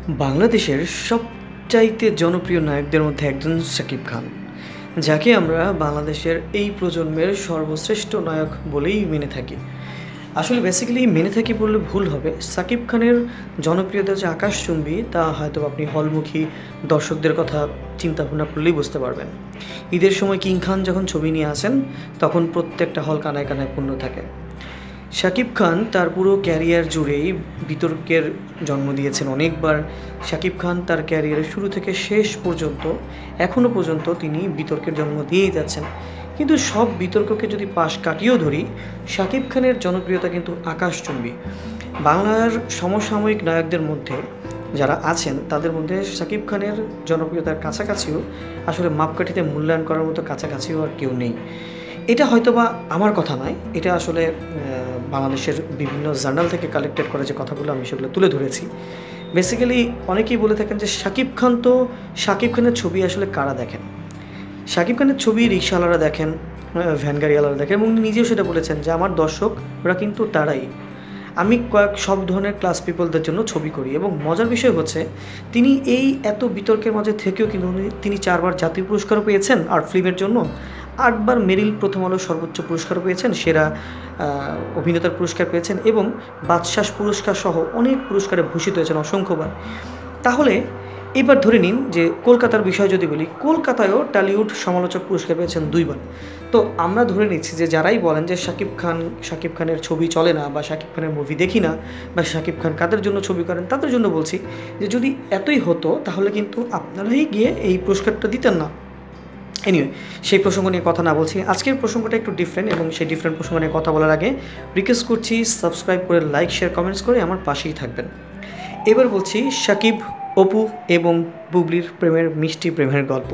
বাংলাদেশের সবচাইতে জনপ্রিয় নায়কদের মধ্যে একজন শাকিব খান, যাকে আমরা বাংলাদেশের এই প্রজন্মের সর্বশ্রেষ্ঠ নায়ক বলেই মেনে থাকি। আসলে বেসিক্যালি মেনে থাকি বললে ভুল হবে। শাকিব খানের জনপ্রিয়তা যে আকাশচুম্বী তা হয়তো আপনি হলমুখী দর্শকদের কথা চিন্তা ভাবনা করলেই বুঝতে পারবেন। ঈদের সময় কিং খান যখন ছবি নিয়ে আসেন তখন প্রত্যেকটা হল কানায় কানায় পূর্ণ থাকে। শাকিব খান তার পুরো ক্যারিয়ার জুড়েই বিতর্কের জন্ম দিয়েছেন অনেকবার। শাকিব খান তার ক্যারিয়ারের শুরু থেকে শেষ পর্যন্ত এখনও পর্যন্ত তিনি বিতর্কের জন্ম দিয়েই যাচ্ছেন। কিন্তু সব বিতর্ককে যদি পাশ কাটিয়েও ধরি, শাকিব খানের জনপ্রিয়তা কিন্তু আকাশচুম্বী। বাংলার সমসাময়িক নায়কদের মধ্যে যারা আছেন তাদের মধ্যে শাকিব খানের জনপ্রিয়তার কাছাকাছিও, আসলে মাপকাঠিতে মূল্যায়ন করার মতো কাছাকাছিও আর কেউ নেই। এটা হয়তোবা আমার কথা নয়, এটা আসলে বাংলাদেশের বিভিন্ন জার্নাল থেকে কালেক্টেড করা যে কথাগুলো আমি সেগুলো তুলে ধরেছি। বেসিক্যালি অনেকেই বলে থাকেন যে শাকিব খানের ছবি আসলে কারা দেখেন। শাকিব খানের ছবি রিকশাওয়ালারা দেখেন, ভ্যান গাড়িওয়ালারা দেখেন, এবং উনি নিজেও সেটা বলেছেন যে আমার দর্শক ওরা কিন্তু তারাই। আমি সব ধরনের ক্লাস পিপলদের জন্য ছবি করি। এবং মজার বিষয় হচ্ছে তিনি এই এত বিতর্কের মাঝে থেকেও কিন্তু তিনি 4বার জাতীয় পুরস্কারও পেয়েছেন আর্ট ফিল্মের জন্য, 8বার মেরিল প্রথম আলো সর্বোচ্চ পুরস্কারও পেয়েছেন, সেরা অভিনেতার পুরস্কার পেয়েছেন, এবং বাদশাহ পুরস্কার সহ অনেক পুরস্কারে ভূষিত হয়েছেন অসংখ্যবার। তাহলে এবার ধরে নিন যে কলকাতার বিষয় যদি বলি, কলকাতায়ও টলিউড সমালোচক পুরস্কার পেয়েছেন 2বার। তো আমরা ধরে নিচ্ছি যে যারাই বলেন যে শাকিব খানের ছবি চলে না, বা শাকিব খানের মুভি দেখি না, বা শাকিব খান কাদের জন্য ছবি করেন তাদের জন্য বলছি যে যদি এতই হতো তাহলে কিন্তু আপনারাই গিয়ে এই পুরস্কারটা দিতেন না। এনিওয়ে, সেই প্রসঙ্গ নিয়ে কথা না বলছি। আজকের প্রসঙ্গটা একটু ডিফারেন্ট, এবং সেই ডিফারেন্ট প্রসঙ্গ নিয়ে কথা বলার আগে রিকোয়েস্ট করছি সাবস্ক্রাইব করে লাইক শেয়ার কমেন্টস করে আমার পাশেই থাকবেন। এবার বলছি শাকিব, অপু এবং বুবলির প্রেমের মিষ্টি প্রেমের গল্প।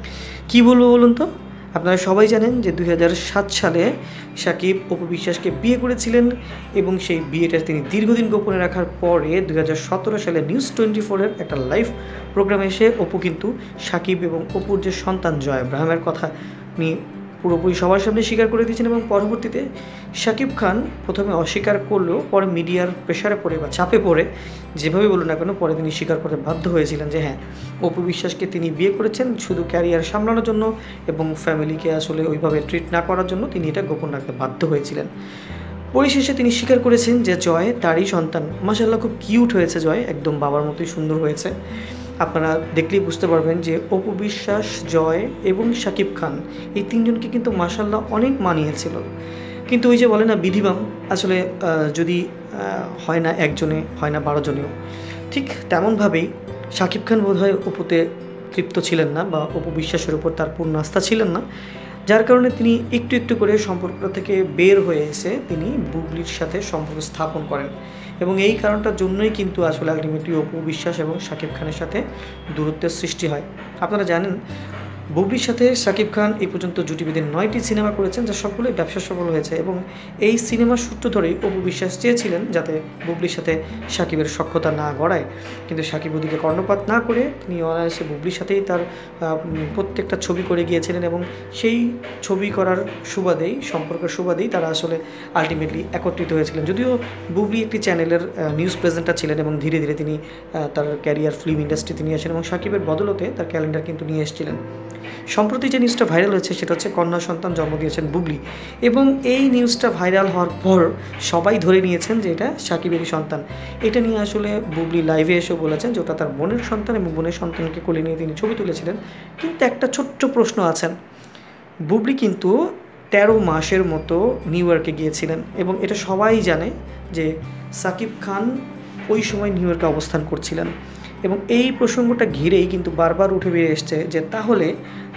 কি বলবো বলুন তো? আপনারা সবাই জানেন যে 2007 সালে শাকিব অপু বিশ্বাসকে বিয়ে করেছিলেন, এবং সেই বিয়েটা তিনি দীর্ঘদিন গোপনে রাখার পরে 2017 সালে নিউজ 24-এর একটা লাইভ প্রোগ্রামে এসে অপু কিন্তু শাকিব এবং অপুর যে সন্তান জয় আব্রাহামের কথা নিয়ে পুরোপুরি সবার সামনে স্বীকার করে দিয়েছেন। এবং পরবর্তীতে শাকিব খান প্রথমে অস্বীকার করলেও পরে মিডিয়ার প্রেশারে পড়ে বা চাপে পড়ে, যেভাবে বলুন না কেন, পরে তিনি স্বীকার করতে বাধ্য হয়েছিলেন যে হ্যাঁ, অপু বিশ্বাসকে তিনি বিয়ে করেছেন শুধু ক্যারিয়ার সামলানোর জন্য, এবং ফ্যামিলিকে আসলে ওইভাবে ট্রিট না করার জন্য তিনি এটা গোপন রাখতে বাধ্য হয়েছিলেন। পরিশেষে তিনি স্বীকার করেছেন যে জয় তারই সন্তান। মাশাআল্লাহ, খুব কিউট হয়েছে জয়, একদম বাবার মতোই সুন্দর হয়েছে। আপনারা দেখলেই বুঝতে পারবেন যে অপু বিশ্বাস, জয় এবং শাকিব খান এই তিনজনকে কিন্তু মাশাআল্লাহ অনেক মানিয়েছিল। কিন্তু ওই যে বলে না বিধিমাম, আসলে যদি হয় না একজনে, হয় না 12 জনেও। ঠিক তেমনভাবেই শাকিব খান বোধহয় অপুতে তৃপ্ত ছিলেন না, বা অপু বিশ্বাসের উপর তার পূর্ণ আস্থা ছিলেন না, যার কারণে তিনি একটু একটু করে সম্পর্কটা থেকে বের হয়ে এসে তিনি বুবলির সাথে সম্পর্ক স্থাপন করেন। এবং এই কারণটার জন্যই কিন্তু আসলে আলটিমেটলি অপু বিশ্বাস এবং শাকিব খানের সাথে দূরত্বের সৃষ্টি হয়। আপনারা জানেন বুবলির সাথে শাকিব খান এই পর্যন্ত জুটি বেঁধে 9টি সিনেমা করেছেন, যা সবগুলোই ব্যবসা সফল হয়েছে। এবং এই সিনেমার সূত্র ধরেই অপু বিশ্বাস চেয়েছিলেন যাতে বুবলির সাথে শাকিবের সখ্যতা না গড়ায়, কিন্তু শাকিব ওদিকে কর্ণপাত না করে তিনি অনায়াসে বুবলির সাথেই তার প্রত্যেকটা ছবি করে গিয়েছিলেন। এবং সেই ছবি করার সুবাদেই, সম্পর্কের সুবাদেই তারা আসলে আলটিমেটলি একত্রিত হয়েছিলেন। যদিও বুবলি একটি চ্যানেলের নিউজ প্রেজেন্টার ছিলেন, এবং ধীরে ধীরে তিনি তার ক্যারিয়ার ফিল্ম ইন্ডাস্ট্রিতে নিয়ে আসেন, এবং শাকিবের বদলতে তার ক্যালেন্ডার কিন্তু নিয়ে এসেছিলেন। সম্প্রতি যে নিউজটা ভাইরাল হয়েছে সেটা হচ্ছে কন্যা সন্তান জন্ম দিয়েছেন বুবলি, এবং এই নিউজটা ভাইরাল হওয়ার পর সবাই ধরে নিয়েছেন যে এটা শাকিবেরই সন্তান। এটা নিয়ে আসলে বুবলি লাইভে এসে বলেছেন যে ওটা তার বোনের সন্তান, এবং বোনের সন্তানকে কোলে নিয়ে তিনি ছবি তুলেছিলেন। কিন্তু একটা ছোট্ট প্রশ্ন আছেন, বুবলি কিন্তু 13 মাসের মতো নিউ ইয়র্কে গিয়েছিলেন, এবং এটা সবাই জানে যে শাকিব খান ওই সময় নিউ ইয়র্কে অবস্থান করছিলেন। এবং এই প্রসঙ্গটা ঘিরেই কিন্তু বারবার উঠে বেরিয়ে এসছে যে তাহলে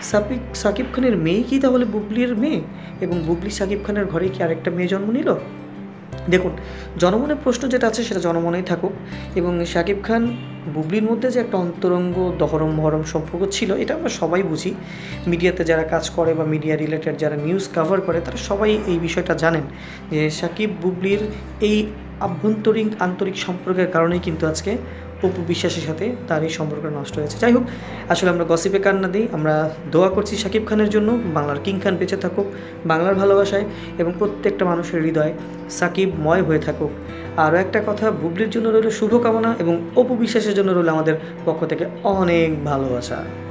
শাকিব খানের মেয়ে কি তাহলে বুবলির মেয়ে, এবং বুবলি শাকিব খানের ঘরে কি আরেকটা মেয়ে জন্ম নিল? দেখুন, জনমনের প্রশ্ন যেটা আছে সেটা জনমনেই থাকুক। এবং শাকিব খান বুবলির মধ্যে যে একটা অন্তরঙ্গ দহরম মহরম সম্পর্ক ছিল, এটা আমরা সবাই বুঝি। মিডিয়াতে যারা কাজ করে বা মিডিয়া রিলেটেড যারা নিউজ কভার করে তারা সবাই এই বিষয়টা জানেন যে শাকিব বুবলির এই আভ্যন্তরীণ আন্তরিক সম্পর্কের কারণেই কিন্তু আজকে অপু বিশ্বাসের সাথে তার এই সম্পর্ক নষ্ট হয়েছে। যাই হোক, আসলে আমরা গসিপে কান না দিই। আমরা দোয়া করছি শাকিব খানের জন্য, বাংলার কিং খান বেঁচে থাকুক বাংলার ভালোবাসায় এবং প্রত্যেকটা মানুষের হৃদয় সাকিবময় হয়ে থাকুক। আরও একটা কথা, বুবলির জন্য রইল শুভকামনা এবং অপু বিশ্বাসের জন্য রইল আমাদের পক্ষ থেকে অনেক ভালোবাসা।